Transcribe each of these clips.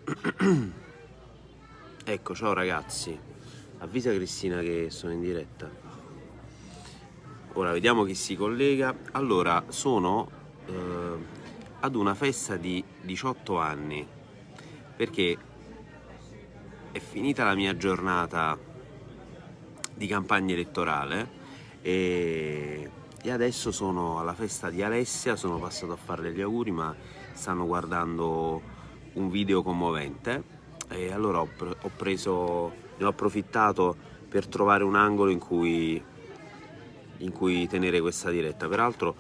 Ecco, ciao ragazzi, avvisa Cristina che sono in diretta. Ora vediamo chi si collega. Allora, sono ad una festa di 18 anni, perché è finita la mia giornata di campagna elettorale e adesso sono alla festa di Alessia. Sono passato a farle gli auguri, ma stanno guardando un video commovente e allora ne ho approfittato per trovare un angolo in cui tenere questa diretta. Peraltro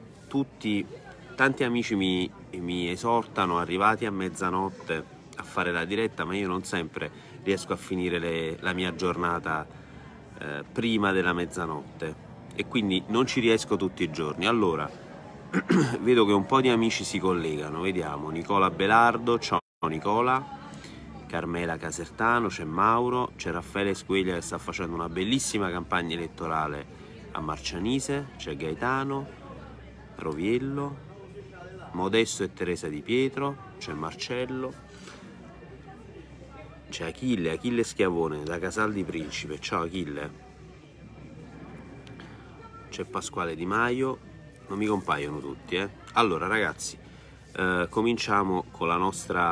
tanti amici mi esortano, arrivati a mezzanotte, a fare la diretta, ma io non sempre riesco a finire la mia giornata prima della mezzanotte e quindi non ci riesco tutti i giorni. Allora vedo che un po' di amici si collegano, vediamo. Nicola Belardo, ciao Nicola. Carmela Casertano, c'è Mauro, c'è Raffaele Squeglia che sta facendo una bellissima campagna elettorale a Marcianise, c'è Gaetano, Roviello, Modesto e Teresa Di Pietro, c'è Marcello, c'è Achille Schiavone da Casal di Principe, ciao Achille, c'è Pasquale Di Maio, non mi compaiono tutti, Allora ragazzi, cominciamo con la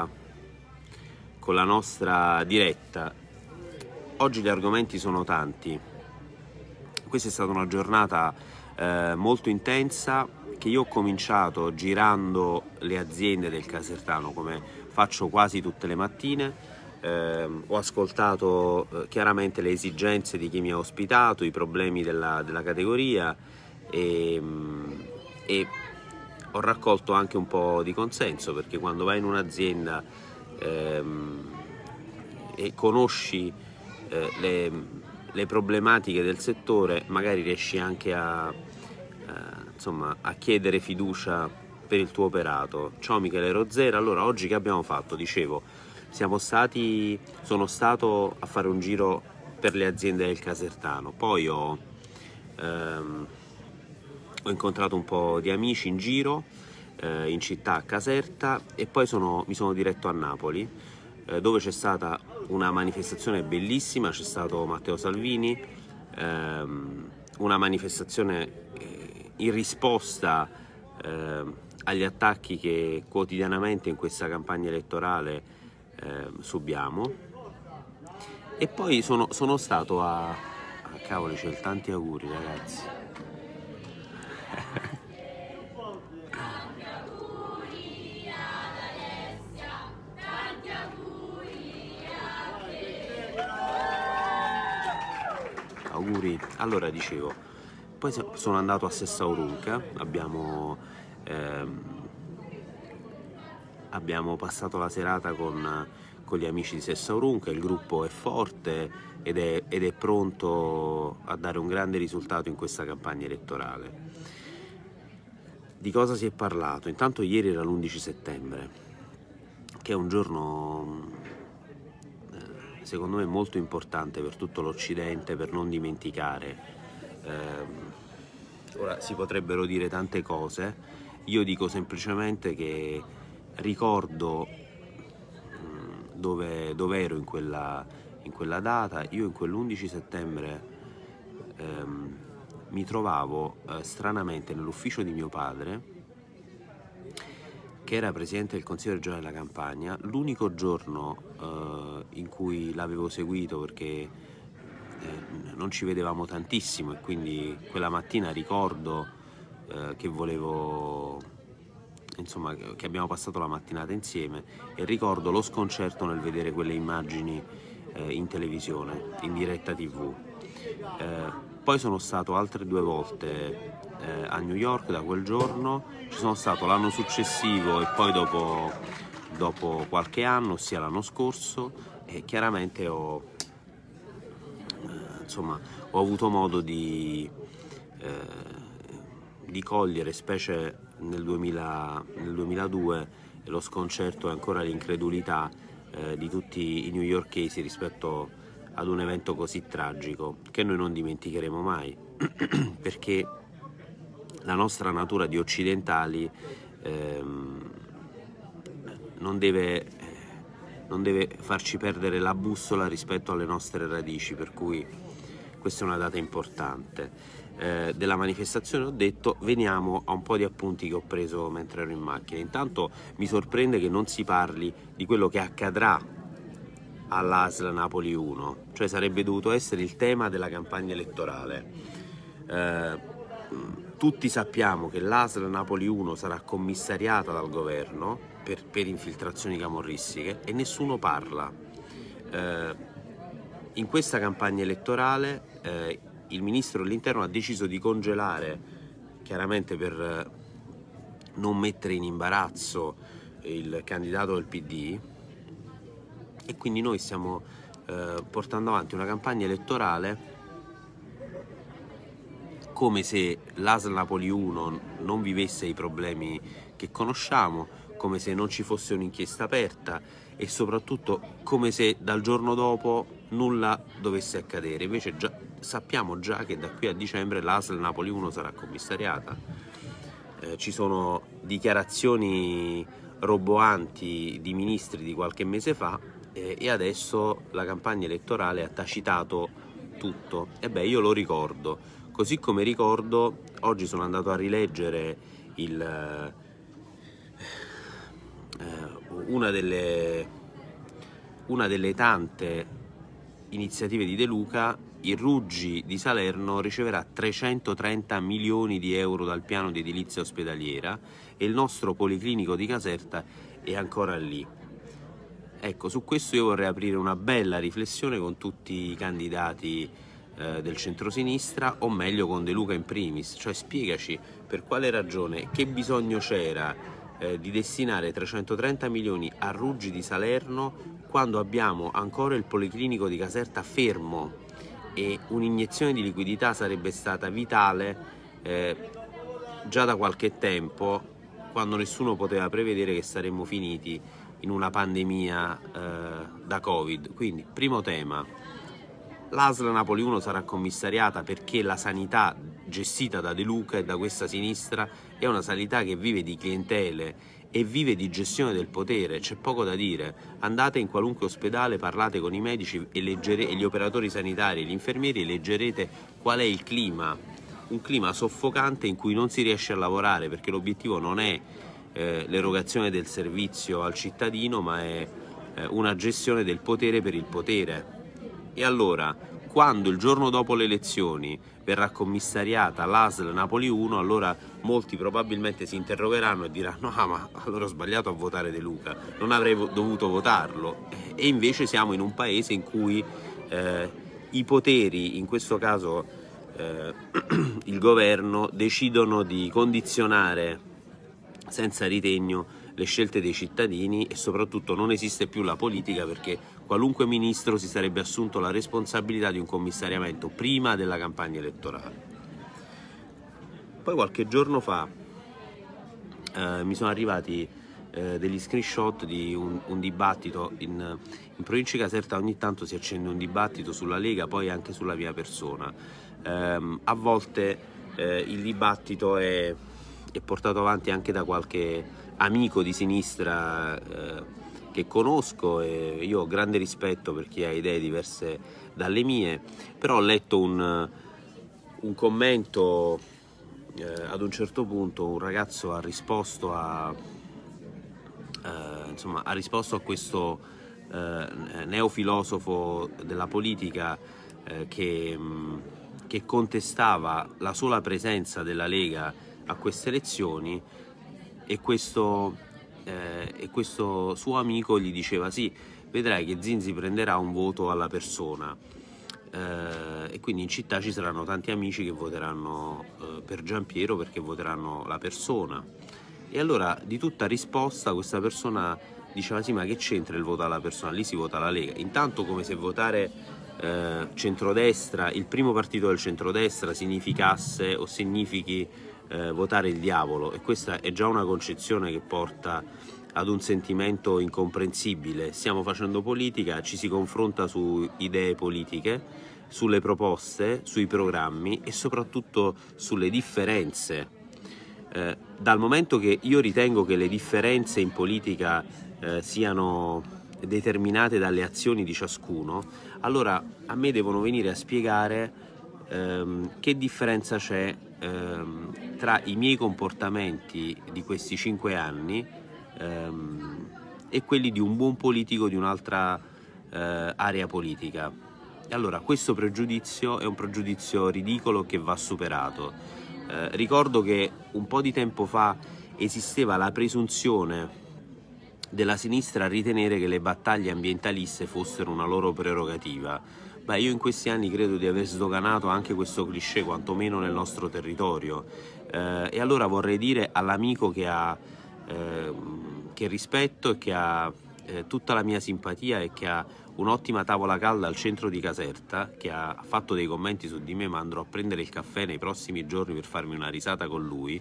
nostra diretta. Oggi gli argomenti sono tanti. Questa è stata una giornata molto intensa che io ho cominciato girando le aziende del Casertano, come faccio quasi tutte le mattine. Ho ascoltato chiaramente le esigenze di chi mi ha ospitato, i problemi della categoria e ho raccolto anche un po' di consenso, perché quando vai in un'azienda e conosci le problematiche del settore, magari riesci anche a chiedere fiducia per il tuo operato. Ciao Michele Rozzera. Allora, oggi che abbiamo fatto? Dicevo, sono stato a fare un giro per le aziende del Casertano, poi ho incontrato un po' di amici in giro in città, a Caserta, e poi mi sono diretto a Napoli, dove c'è stata una manifestazione bellissima. C'è stato Matteo Salvini, una manifestazione in risposta agli attacchi che quotidianamente in questa campagna elettorale subiamo. E poi sono stato cavoli, c'è tanti auguri ragazzi. Auguri. Allora dicevo, poi sono andato a Sessaurunca, abbiamo passato la serata con gli amici di Sessaurunca. Il gruppo è forte ed è pronto a dare un grande risultato in questa campagna elettorale. Di cosa si è parlato? Intanto ieri era l'11 settembre, che è un giorno secondo me molto importante per tutto l'Occidente, per non dimenticare. Ora si potrebbero dire tante cose, io dico semplicemente che ricordo dove ero in quella data. Io in quell'11 settembre mi trovavo stranamente nell'ufficio di mio padre, che era presidente del Consiglio regionale della Campania, l'unico giorno in cui l'avevo seguito, perché non ci vedevamo tantissimo, e quindi quella mattina ricordo che abbiamo passato la mattinata insieme, e ricordo lo sconcerto nel vedere quelle immagini in televisione, in diretta TV. Poi sono stato altre 2 volte a New York da quel giorno. Ci sono stato l'anno successivo e poi dopo qualche anno, ossia l'anno scorso, e chiaramente ho avuto modo di cogliere, specie nel 2002, lo sconcerto e ancora l'incredulità di tutti i newyorkesi rispetto ad un evento così tragico, che noi non dimenticheremo mai, perché la nostra natura di occidentali non deve non deve farci perdere la bussola rispetto alle nostre radici, per cui questa è una data importante. Della manifestazione ho detto, veniamo a un po' di appunti che ho preso mentre ero in macchina. Intanto mi sorprende che non si parli di quello che accadrà all'ASL Napoli 1, cioè sarebbe dovuto essere il tema della campagna elettorale. Tutti sappiamo che l'ASL Napoli 1 sarà commissariata dal governo per infiltrazioni camorristiche e nessuno parla. In questa campagna elettorale il ministro dell'Interno ha deciso di congelare, chiaramente per non mettere in imbarazzo il candidato del PD, e quindi noi stiamo portando avanti una campagna elettorale come se l'ASL Napoli 1 non vivesse i problemi che conosciamo, come se non ci fosse un'inchiesta aperta e soprattutto come se dal giorno dopo nulla dovesse accadere. Invece sappiamo già che da qui a dicembre l'ASL Napoli 1 sarà commissariata. Ci sono dichiarazioni roboanti di ministri di qualche mese fa e adesso la campagna elettorale ha tacitato tutto. E beh, io lo ricordo. Così come ricordo, oggi sono andato a rileggere una delle tante iniziative di De Luca. Il Ruggi di Salerno riceverà 330 milioni di euro dal piano di edilizia ospedaliera e il nostro Policlinico di Caserta è ancora lì. Ecco, su questo io vorrei aprire una bella riflessione con tutti i candidati del centrosinistra, o meglio con De Luca in primis, cioè spiegaci per quale ragione, che bisogno c'era di destinare 330 milioni a Ruggi di Salerno quando abbiamo ancora il Policlinico di Caserta fermo e un'iniezione di liquidità sarebbe stata vitale già da qualche tempo, quando nessuno poteva prevedere che saremmo finiti in una pandemia da Covid. Quindi, primo tema, l'ASL Napoli 1 sarà commissariata perché la sanità gestita da De Luca e da questa sinistra è una sanità che vive di clientele e vive di gestione del potere, c'è poco da dire. Andate in qualunque ospedale, parlate con i medici e gli operatori sanitari e gli infermieri e leggerete qual è il clima, un clima soffocante in cui non si riesce a lavorare, perché l'obiettivo non è l'erogazione del servizio al cittadino, ma è una gestione del potere per il potere. E allora, quando il giorno dopo le elezioni verrà commissariata l'ASL Napoli 1, allora molti probabilmente si interrogheranno e diranno: ah, ma allora ho sbagliato a votare De Luca, non avrei dovuto votarlo. E invece siamo in un paese in cui i poteri, in questo caso il governo, decidono di condizionare senza ritegno le scelte dei cittadini, e soprattutto non esiste più la politica, perché qualunque ministro si sarebbe assunto la responsabilità di un commissariamento prima della campagna elettorale. Poi qualche giorno fa mi sono arrivati degli screenshot di un dibattito in provincia di Caserta. Ogni tanto si accende un dibattito sulla Lega, poi anche sulla mia persona. A volte il dibattito è portato avanti anche da qualche amico di sinistra che conosco, e io ho grande rispetto per chi ha idee diverse dalle mie, però ho letto un commento ad un certo punto. Un ragazzo ha risposto a questo neofilosofo della politica che contestava la sola presenza della Lega a queste elezioni, e questo suo amico gli diceva: sì, vedrai che Zinzi prenderà un voto alla persona, e quindi in città ci saranno tanti amici che voteranno per Giampiero perché voteranno la persona. E allora, di tutta risposta, questa persona diceva: sì, ma che c'entra il voto alla persona? Lì si vota la Lega. Intanto, come se votare centrodestra, il primo partito del centrodestra, significasse o significhi votare il diavolo, e questa è già una concezione che porta ad un sentimento incomprensibile. Stiamo facendo politica, ci si confronta su idee politiche, sulle proposte, sui programmi e soprattutto sulle differenze. Dal momento che io ritengo che le differenze in politica siano determinate dalle azioni di ciascuno, allora a me devono venire a spiegare che differenza c'è tra i miei comportamenti di questi 5 anni e quelli di un buon politico di un'altra area politica. E allora questo pregiudizio è un pregiudizio ridicolo che va superato. Ricordo che un po' di tempo fa esisteva la presunzione della sinistra a ritenere che le battaglie ambientaliste fossero una loro prerogativa. Beh, io in questi anni credo di aver sdoganato anche questo cliché, quantomeno nel nostro territorio, e allora vorrei dire all'amico che rispetto e che ha tutta la mia simpatia e che ha un'ottima tavola calda al centro di Caserta, che ha fatto dei commenti su di me, ma andrò a prendere il caffè nei prossimi giorni per farmi una risata con lui,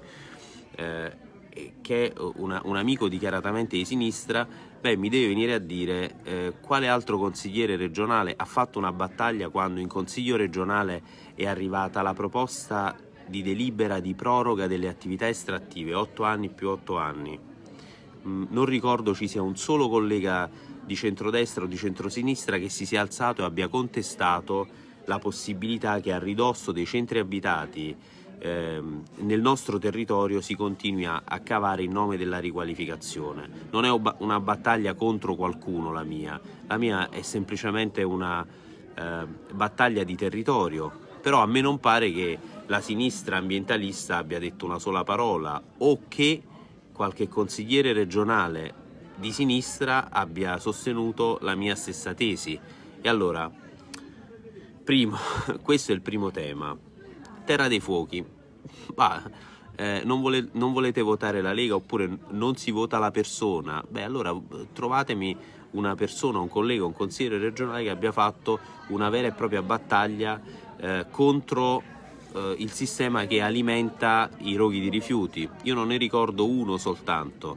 che è un amico dichiaratamente di sinistra. Beh, mi deve venire a dire quale altro consigliere regionale ha fatto una battaglia quando in consiglio regionale è arrivata la proposta di delibera di proroga delle attività estrattive, 8 anni più 8 anni. Non ricordo ci sia un solo collega di centrodestra o di centrosinistra che si sia alzato e abbia contestato la possibilità che a ridosso dei centri abitati nel nostro territorio si continui a cavare in nome della riqualificazione. Non è una battaglia contro qualcuno la mia è semplicemente una battaglia di territorio, però a me non pare che la sinistra ambientalista abbia detto una sola parola o che qualche consigliere regionale di sinistra abbia sostenuto la mia stessa tesi. E allora, questo è il primo tema. Terra dei Fuochi, non volete votare la Lega oppure non si vota la persona? Beh, allora trovatemi una persona, un collega, un consigliere regionale che abbia fatto una vera e propria battaglia contro il sistema che alimenta i roghi di rifiuti. Io non ne ricordo uno soltanto.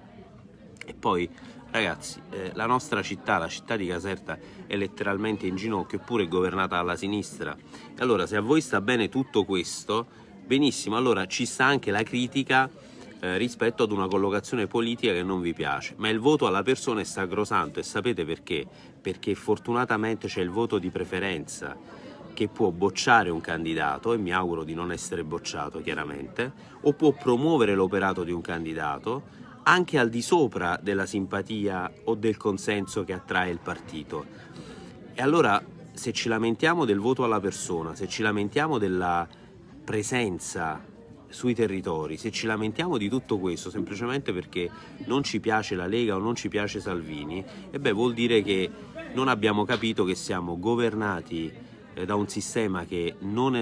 E poi, ragazzi, la nostra città, la città di Caserta, è letteralmente in ginocchio, eppure è governata dalla sinistra. E allora, se a voi sta bene tutto questo, benissimo, allora ci sta anche la critica rispetto ad una collocazione politica che non vi piace. Ma il voto alla persona è sacrosanto, e sapete perché? Perché fortunatamente c'è il voto di preferenza, che può bocciare un candidato, e mi auguro di non essere bocciato chiaramente, o può promuovere l'operato di un candidato anche al di sopra della simpatia o del consenso che attrae il partito. E allora, se ci lamentiamo del voto alla persona, se ci lamentiamo della presenza sui territori, se ci lamentiamo di tutto questo semplicemente perché non ci piace la Lega o non ci piace Salvini, e beh, vuol dire che non abbiamo capito che siamo governati da un sistema che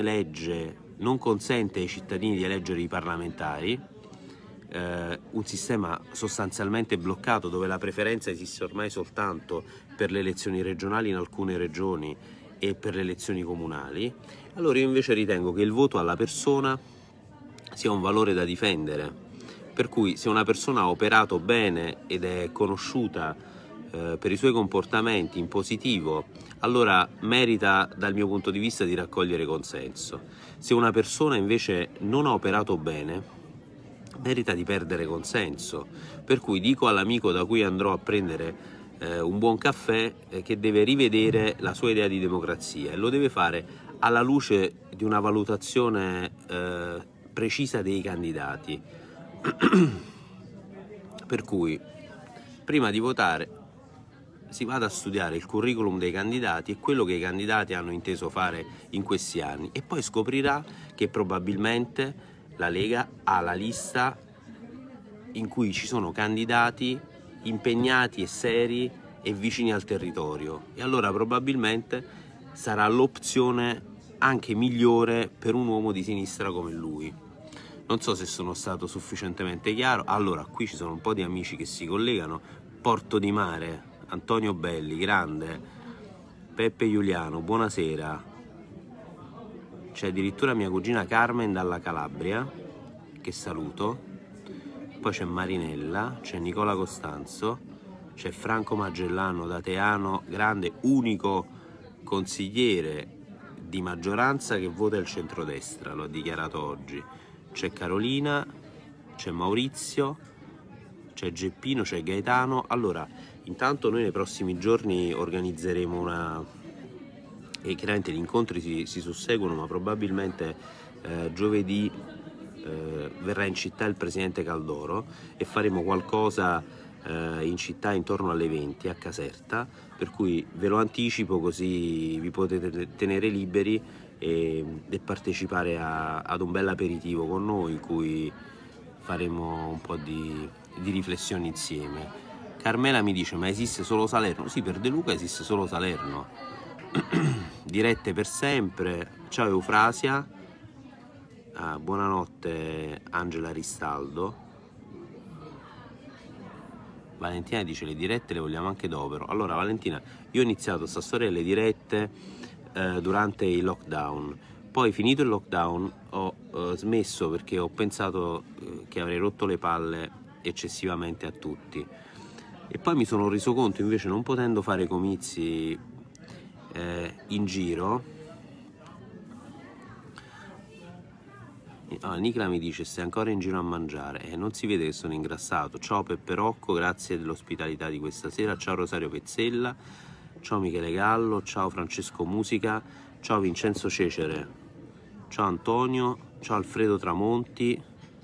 non consente ai cittadini di eleggere i parlamentari, un sistema sostanzialmente bloccato, dove la preferenza esiste ormai soltanto per le elezioni regionali in alcune regioni e per le elezioni comunali. Allora io invece ritengo che il voto alla persona sia un valore da difendere, per cui se una persona ha operato bene ed è conosciuta per i suoi comportamenti in positivo, allora merita dal mio punto di vista di raccogliere consenso. Se una persona invece non ha operato bene, merita di perdere consenso. Per cui dico all'amico da cui andrò a prendere un buon caffè che deve rivedere la sua idea di democrazia, e lo deve fare alla luce di una valutazione precisa dei candidati. Per cui prima di votare si vada a studiare il curriculum dei candidati e quello che i candidati hanno inteso fare in questi anni, e poi scoprirà che probabilmente la Lega ha la lista in cui ci sono candidati impegnati e seri e vicini al territorio, e allora probabilmente sarà l'opzione anche migliore per un uomo di sinistra come lui. Non so se sono stato sufficientemente chiaro. Allora, qui ci sono un po' di amici che si collegano. Porto di Mare, Antonio Belli, grande, Peppe Giuliano, buonasera. C'è addirittura mia cugina Carmen dalla Calabria, che saluto. Poi c'è Marinella, c'è Nicola Costanzo, c'è Franco Magellano da Teano, grande, unico consigliere di maggioranza che vota il centrodestra, lo ha dichiarato oggi. C'è Carolina, c'è Maurizio, c'è Geppino, c'è Gaetano. Allora, Intanto noi nei prossimi giorni organizzeremo e chiaramente gli incontri si susseguono, ma probabilmente giovedì verrà in città il presidente Caldoro e faremo qualcosa in città intorno alle 20 a Caserta, per cui ve lo anticipo così vi potete tenere liberi e partecipare ad un bel aperitivo con noi in cui faremo un po' di riflessioni insieme. Carmela mi dice: ma esiste solo Salerno? Sì, per De Luca esiste solo Salerno. Dirette per sempre. Ciao Eufrasia. Buonanotte Angela Ristaldo. Valentina dice: le dirette le vogliamo anche dopo. Allora Valentina, io ho iniziato questa storia delle dirette durante il lockdown, poi finito il lockdown ho smesso perché ho pensato che avrei rotto le palle eccessivamente a tutti, e poi mi sono reso conto invece, non potendo fare comizi in giro. Nicola mi dice: sei ancora in giro a mangiare? Non si vede che sono ingrassato. Ciao Peppe Rocco, grazie dell'ospitalità di questa sera. Ciao Rosario Pezzella, ciao Michele Gallo, ciao Francesco Musica, ciao Vincenzo Cecere, ciao Antonio, ciao Alfredo Tramonti.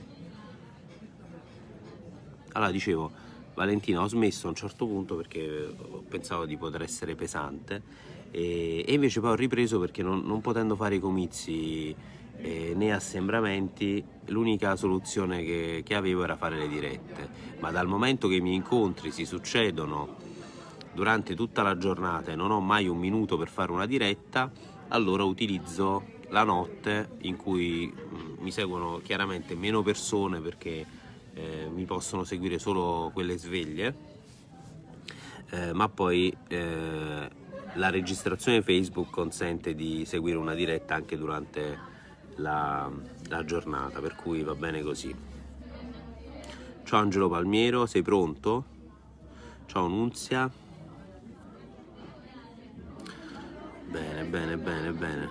Allora dicevo, Valentina, ho smesso a un certo punto perché pensavo di poter essere pesante e invece poi ho ripreso perché non potendo fare i comizi né assembramenti, l'unica soluzione che avevo era fare le dirette, ma dal momento che i miei incontri si succedono durante tutta la giornata e non ho mai un minuto per fare una diretta, allora utilizzo la notte in cui mi seguono chiaramente meno persone perché mi possono seguire solo quelle sveglie, ma poi la registrazione Facebook consente di seguire una diretta anche durante la giornata, per cui va bene così. Ciao Angelo Palmiero, sei pronto? Ciao Nunzia. Bene, bene, bene, bene.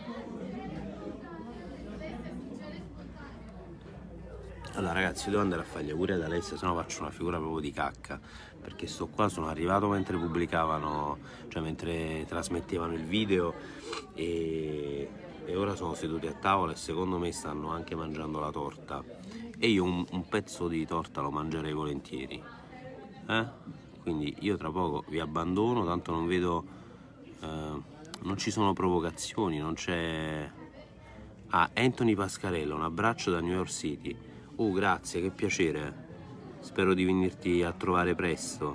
Allora ragazzi, devo andare a fare gli auguri ad Alessia, se no faccio una figura proprio di cacca, perché sto qua, sono arrivato mentre pubblicavano, cioè mentre trasmettevano il video e ora sono seduti a tavola e secondo me stanno anche mangiando la torta e io un pezzo di torta lo mangerei volentieri, quindi io tra poco vi abbandono, tanto non vedo, non ci sono provocazioni, non c'è... Anthony Pascarella, un abbraccio da New York City. Grazie, che piacere, spero di venirti a trovare presto.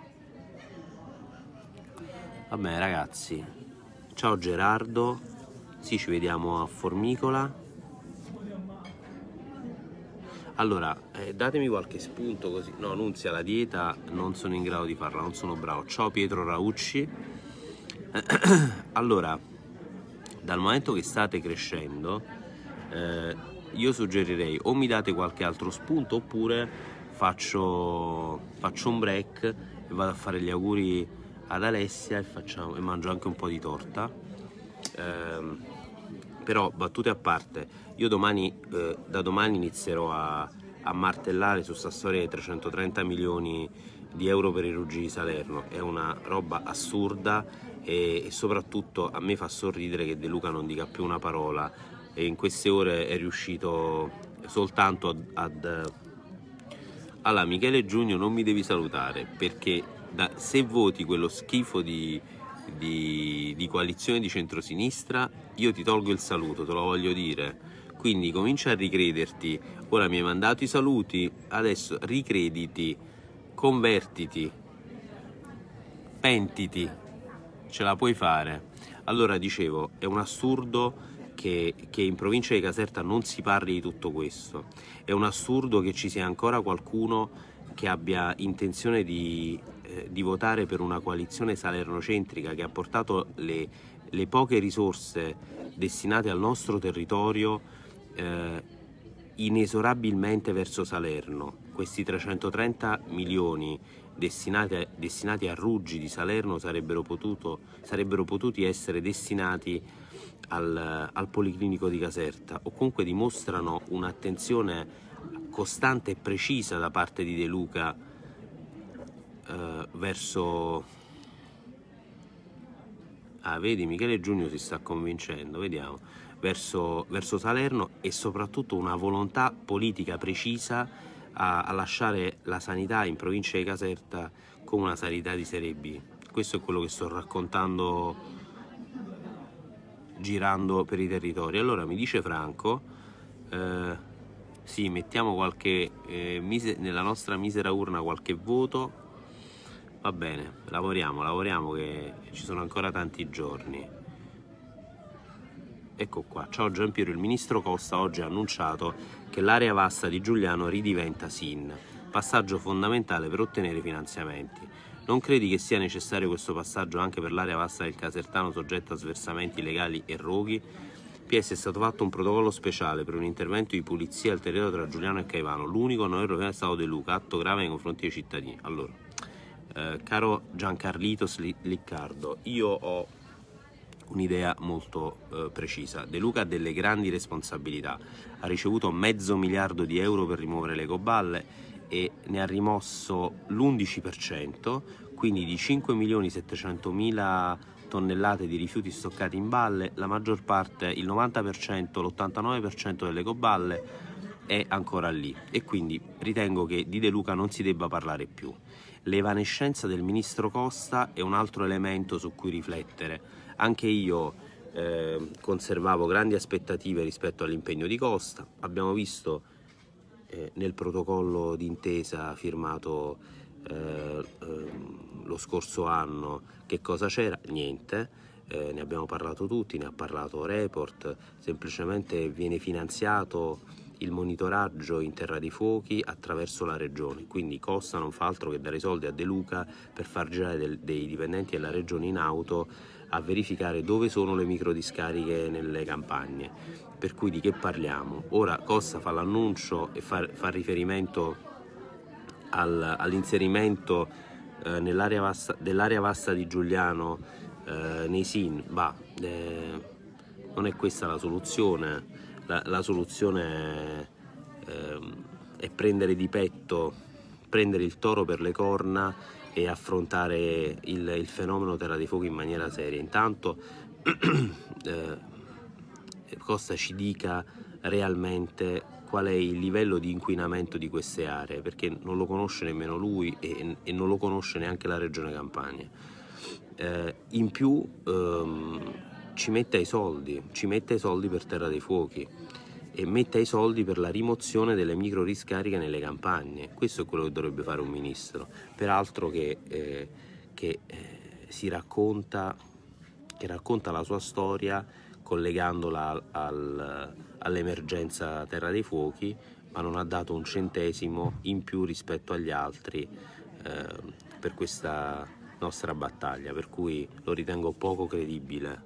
Vabbè ragazzi, ciao Gerardo, sì, ci vediamo a Formicola. Allora, datemi qualche spunto così. No, Nunzia, la dieta non sono in grado di farla, non sono bravo. Ciao Pietro Raucci. Allora, dal momento che state crescendo, io suggerirei o mi date qualche altro spunto oppure faccio un break e vado a fare gli auguri ad Alessia e mangio anche un po' di torta. Però battute a parte, io da domani inizierò a martellare su sta storia dei 330 milioni di euro per i Ruggi di Salerno. È una roba assurda e soprattutto a me fa sorridere che De Luca non dica più una parola e in queste ore è riuscito soltanto allora Michele Giugno, non mi devi salutare perché se voti quello schifo di coalizione di centrosinistra io ti tolgo il saluto, te lo voglio dire, quindi comincia a ricrederti. Ora mi hai mandato i saluti, adesso ricrediti, convertiti, pentiti, ce la puoi fare. Allora dicevo, è un assurdo che in provincia di Caserta non si parli di tutto questo, è un assurdo che ci sia ancora qualcuno che abbia intenzione di votare per una coalizione salernocentrica che ha portato le poche risorse destinate al nostro territorio inesorabilmente verso Salerno. Questi 330 milioni destinati a Ruggi di Salerno sarebbero potuti essere destinati al Policlinico di Caserta, o comunque dimostrano un'attenzione costante e precisa da parte di De Luca verso... Ah, vedi, Michele Giugno si sta convincendo, vediamo, verso Salerno, e soprattutto una volontà politica precisa a lasciare la sanità in provincia di Caserta come una sanità di serie B. Questo è quello che sto raccontando girando per i territori. Allora mi dice Franco, sì, mettiamo qualche nella nostra misera urna qualche voto, va bene, lavoriamo che ci sono ancora tanti giorni. Ecco qua, ciao Giampiero, il ministro Costa oggi ha annunciato che l'area vasta di Giugliano ridiventa SIN, passaggio fondamentale per ottenere finanziamenti. Non credi che sia necessario questo passaggio anche per l'area vasta del Casertano soggetta a sversamenti illegali e roghi? PS, è stato fatto un protocollo speciale per un intervento di pulizia al territorio tra Giugliano e Caivano, l'unico non europeo è stato De Luca, atto grave nei confronti dei cittadini. Allora, caro Giancarlitos Liccardo, io ho un'idea molto precisa. De Luca ha delle grandi responsabilità, ha ricevuto $500 milioni per rimuovere le ecoballe e ne ha rimosso l'11%, quindi di 5.700.000 tonnellate di rifiuti stoccati in balle, la maggior parte, il 90%, l'89% delle ecoballe è ancora lì, e quindi ritengo che di De Luca non si debba parlare più. L'evanescenza del ministro Costa è un altro elemento su cui riflettere. Anche io conservavo grandi aspettative rispetto all'impegno di Costa. Abbiamo visto nel protocollo d'intesa firmato lo scorso anno che cosa c'era? Niente. Ne abbiamo parlato tutti, ne ha parlato Report, semplicemente viene finanziato il monitoraggio in terra dei fuochi attraverso la regione, quindi Costa non fa altro che dare i soldi a De Luca per far girare dei dipendenti della regione in auto a verificare dove sono le microdiscariche nelle campagne. Per cui di che parliamo? Ora Costa fa l'annuncio e fa riferimento all'inserimento dell'area vasta di Giugliano nei SIN. Non è questa la soluzione. La soluzione è prendere di petto, prendere il toro per le corna e affrontare il fenomeno terra dei fuochi in maniera seria. Intanto Costa ci dica realmente qual è il livello di inquinamento di queste aree, perché non lo conosce nemmeno lui e non lo conosce neanche la regione Campania. In più ci metta i soldi per terra dei fuochi e metta i soldi per la rimozione delle micro discariche nelle campagne. Questo è quello che dovrebbe fare un ministro, peraltro che racconta la sua storia collegandola all'emergenza terra dei fuochi, ma non ha dato un centesimo in più rispetto agli altri per questa nostra battaglia, per cui lo ritengo poco credibile.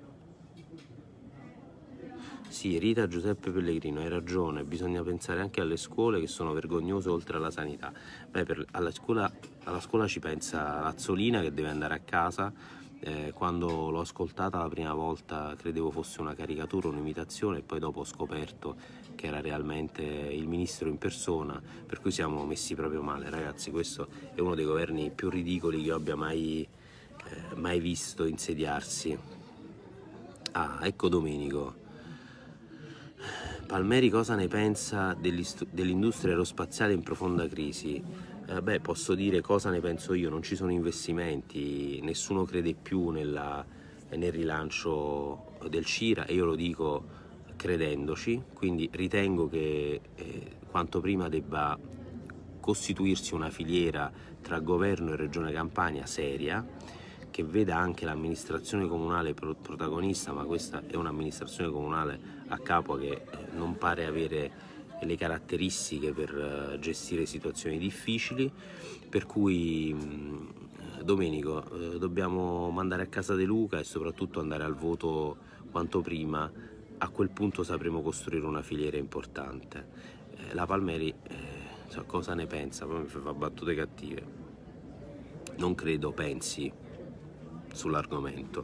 Sì, Rita Giuseppe Pellegrino, hai ragione, bisogna pensare anche alle scuole che sono vergognose oltre alla sanità. Alla scuola ci pensa Azzolina che deve andare a casa. Quando l'ho ascoltata la prima volta credevo fosse una caricatura, un'imitazione, e poi dopo ho scoperto che era realmente il ministro in persona, per cui siamo messi proprio male, ragazzi. Questo è uno dei governi più ridicoli che io abbia mai visto insediarsi. Ah, ecco Domenico. Palmeri cosa ne pensa dell'industria aerospaziale in profonda crisi? Posso dire cosa ne penso io, non ci sono investimenti, nessuno crede più nel rilancio del CIRA, e io lo dico credendoci, quindi ritengo che quanto prima debba costituirsi una filiera tra governo e regione Campania seria, che veda anche l'amministrazione comunale protagonista, ma questa è un'amministrazione comunale a capo che non pare avere le caratteristiche per gestire situazioni difficili, per cui Domenico dobbiamo mandare a casa De Luca e soprattutto andare al voto quanto prima. A quel punto sapremo costruire una filiera importante. La Palmeri cosa ne pensa? Poi mi fa battute cattive. Non credo pensi sull'argomento.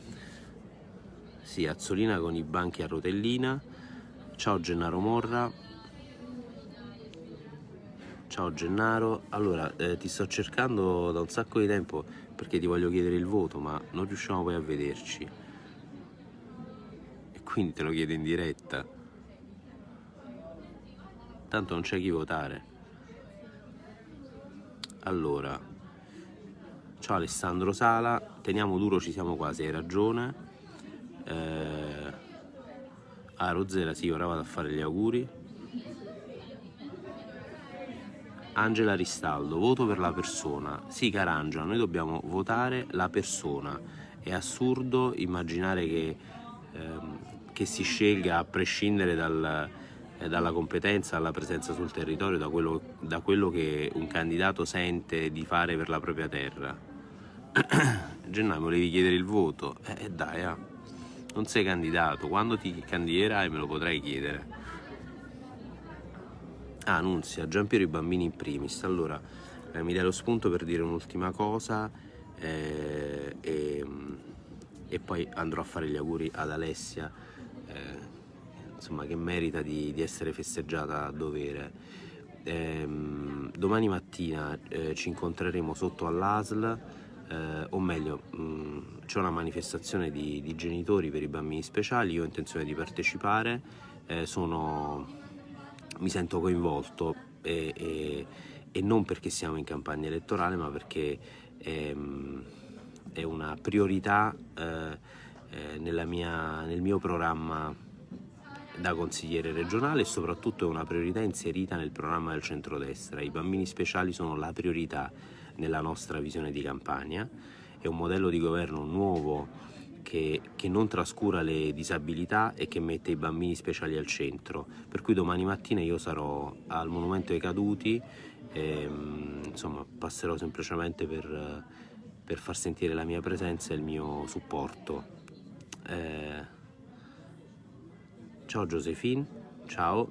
Sì, Azzolina con i banchi a rotellina. Ciao Gennaro Morra. Ciao Gennaro, allora ti sto cercando da un sacco di tempo perché ti voglio chiedere il voto, ma non riusciamo poi a vederci. E quindi te lo chiedo in diretta. Tanto non c'è chi votare. Allora, ciao Alessandro Sala, teniamo duro, ci siamo quasi, hai ragione. Rosera, sì, ora vado a fare gli auguri. Angela Ristaldo, voto per la persona. Sì, cara Angela, noi dobbiamo votare la persona. È assurdo immaginare che si scelga a prescindere dalla competenza, dalla presenza sul territorio, da quello che un candidato sente di fare per la propria terra. Gennaro, volevi chiedere il voto? Dai, non sei candidato, quando ti candiderai me lo potrai chiedere. Nunzia, Giampiero i bambini in primis. Allora, mi dai lo spunto per dire un'ultima cosa e poi andrò a fare gli auguri ad Alessia, insomma, che merita di essere festeggiata a dovere. Domani mattina ci incontreremo sotto all'ASL, o meglio, c'è una manifestazione di genitori per i bambini speciali. Io ho intenzione di partecipare, mi sento coinvolto e non perché siamo in campagna elettorale, ma perché è una priorità nel mio programma da consigliere regionale, e soprattutto è una priorità inserita nel programma del centrodestra. I bambini speciali sono la priorità nella nostra visione di campagna, è un modello di governo nuovo che non trascura le disabilità e che mette i bambini speciali al centro, per cui domani mattina io sarò al Monumento ai Caduti e, insomma, passerò semplicemente per far sentire la mia presenza e il mio supporto. Ciao Josephine, ciao.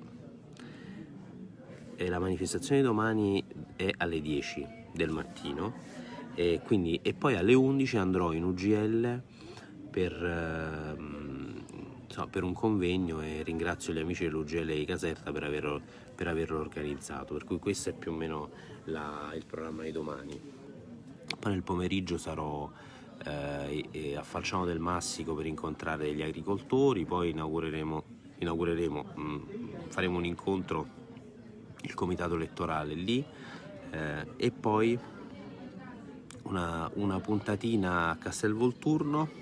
La manifestazione di domani è alle 10 del mattino e poi alle 11 andrò in UGL per un convegno, e ringrazio gli amici dell'UGL di Caserta per averlo organizzato, per cui questo è più o meno il programma di domani. Poi nel pomeriggio sarò a Falciano del Massico per incontrare gli agricoltori, poi faremo un incontro, il comitato elettorale lì, e poi una puntatina a Castelvolturno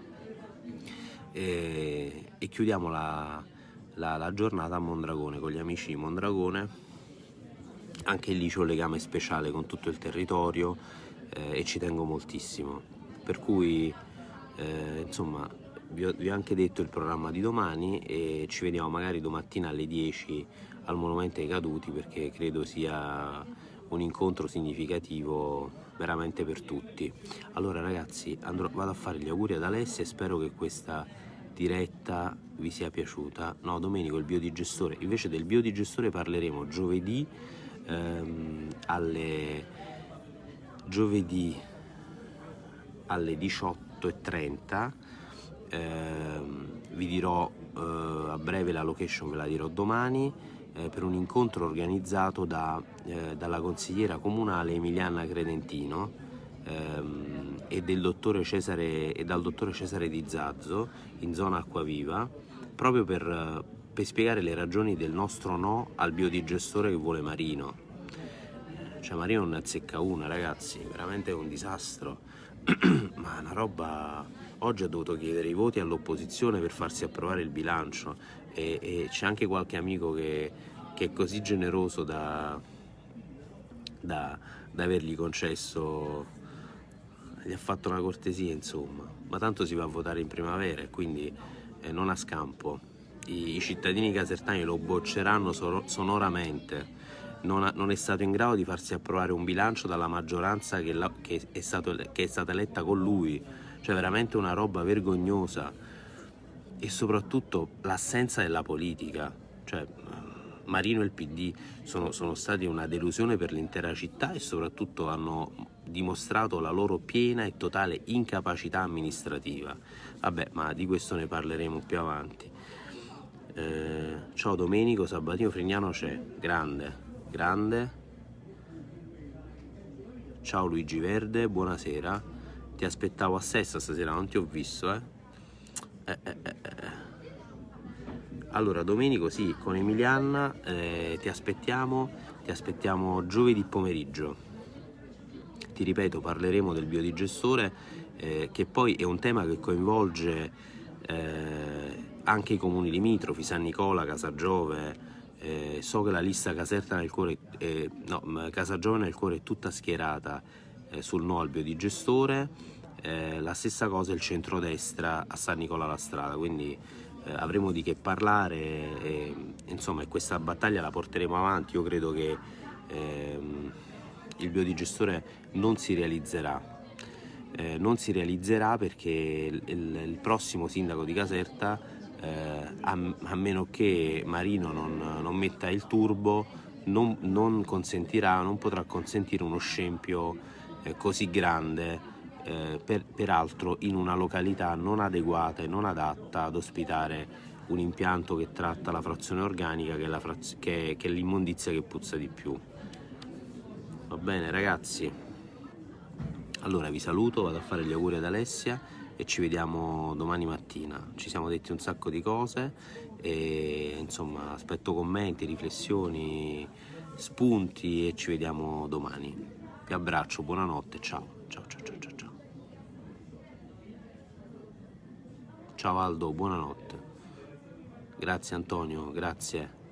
e chiudiamo la giornata a Mondragone con gli amici di Mondragone. Anche lì c'è un legame speciale con tutto il territorio e ci tengo moltissimo, per cui insomma vi ho anche detto il programma di domani e ci vediamo magari domattina alle 10 al Monumento ai Caduti, perché credo sia un incontro significativo veramente per tutti. Allora ragazzi, vado a fare gli auguri ad Alessia e spero che questa diretta vi sia piaciuta. No, Domenico, il biodigestore. Invece del biodigestore parleremo giovedì alle 18:30. Vi dirò a breve la location, ve la dirò domani, per un incontro organizzato dalla consigliera comunale Emiliana Credentino e dal dottore Cesare Di Zazzo in zona Acquaviva, proprio per spiegare le ragioni del nostro no al biodigestore che vuole Marino. Cioè Marino non ne azzecca una, ragazzi, veramente è un disastro. Ma una roba. Oggi ha dovuto chiedere i voti all'opposizione per farsi approvare il bilancio e c'è anche qualche amico che è così generoso da avergli concesso, gli ha fatto una cortesia, insomma. Ma tanto si va a votare in primavera e quindi non ha scampo. I cittadini casertani lo bocceranno sonoramente. Non è stato in grado di farsi approvare un bilancio dalla maggioranza che è stata eletta con lui, cioè veramente una roba vergognosa, e soprattutto l'assenza della politica. Cioè Marino e il PD sono stati una delusione per l'intera città e soprattutto hanno dimostrato la loro piena e totale incapacità amministrativa. Vabbè, ma di questo ne parleremo più avanti. Ciao Domenico, Sabatino Frignano c'è, grande. Ciao Luigi Verde, buonasera. Ti aspettavo a Sessa stasera, non ti ho visto, Allora, Domenico, sì, con Emiliana ti aspettiamo giovedì pomeriggio. Ti ripeto, parleremo del biodigestore, che poi è un tema che coinvolge anche i comuni limitrofi, San Nicola, Casagiove. So che la lista Caserta nel cuore, Casagiove nel cuore è tutta schierata sul no al biodigestore. La stessa cosa il centrodestra a San Nicola la Strada, quindi avremo di che parlare insomma, e questa battaglia la porteremo avanti. Io credo che il biodigestore non si realizzerà. Non si realizzerà perché il prossimo sindaco di Caserta, a meno che Marino non metta il turbo, non potrà consentire uno scempio così grande, peraltro in una località non adeguata e non adatta ad ospitare un impianto che tratta la frazione organica, che è l'immondizia che puzza di più. Va bene ragazzi, allora vi saluto, vado a fare gli auguri ad Alessia e ci vediamo domani mattina. Ci siamo detti un sacco di cose e insomma aspetto commenti, riflessioni, spunti e ci vediamo domani. Vi abbraccio, buonanotte, ciao. Ciao ciao ciao ciao ciao. Ciao Aldo, buonanotte. Grazie Antonio, grazie.